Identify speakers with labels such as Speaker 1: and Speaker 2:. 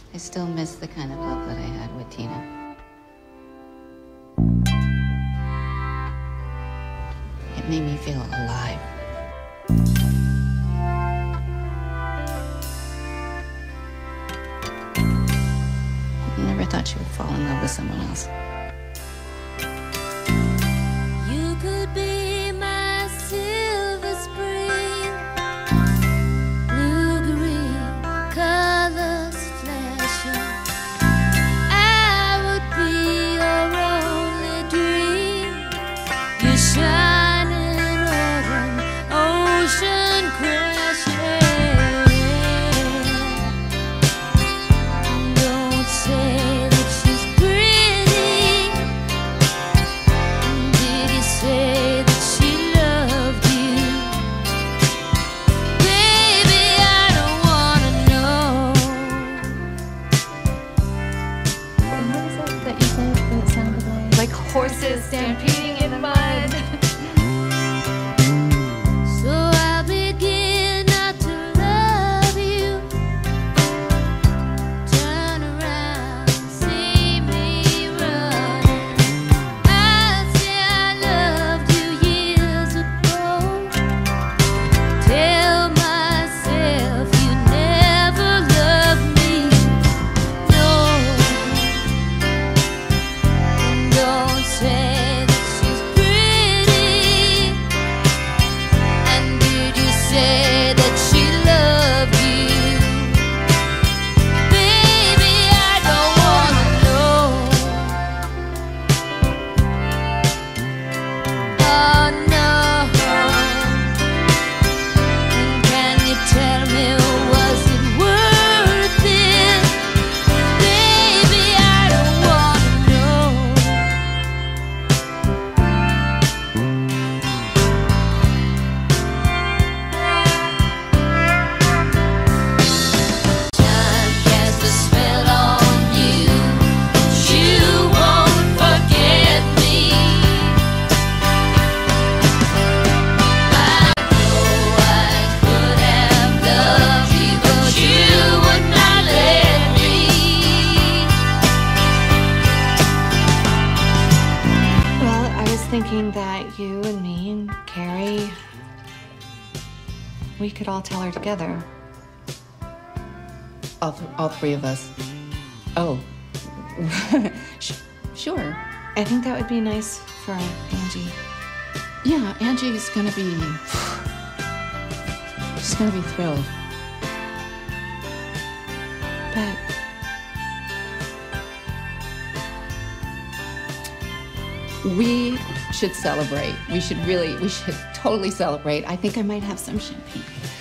Speaker 1: I still miss the kind of love that I had with Tina. It made me feel alive. I never thought she would fall in love with someone else.
Speaker 2: You could be my silver spring, blue-green colors flashing. I would be your only dream, your shining autumn ocean crashing. Don't say that she's pretty. Did you say that she loved you? Baby, I don't wanna know.
Speaker 3: What is it that you said that sounded like horses stampeding in the mud?
Speaker 2: So I'll begin not to love you. Turn around, see me running. I say I loved you years ago. Tell myself you never loved me. No. And don't say that she's pretty. And did you say that she loved you? Baby, I don't wanna know. Oh no. And can you tell me, was it worth it? Baby, I don't wanna know. Time casts a spell on you. You won't forget me. I know I could have loved you, but you would not let me.
Speaker 3: Well, I was thinking that you and me and Carrie, we could all tell her together.
Speaker 1: All three of us. Oh, sure.
Speaker 3: I think that would be nice for Angie.
Speaker 1: Yeah, Angie's gonna be... She's gonna be thrilled.
Speaker 3: But
Speaker 1: We should celebrate. We should totally celebrate. I think I might have some champagne.